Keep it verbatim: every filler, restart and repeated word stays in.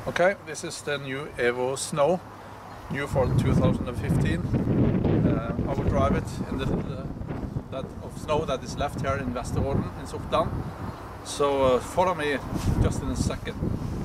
Okay, this is the new Evo Snow, new for two thousand fifteen. Uh, I will drive it in the little uh, that of snow that is left here in Vesterålen in Sortland. So uh, follow me just in a second.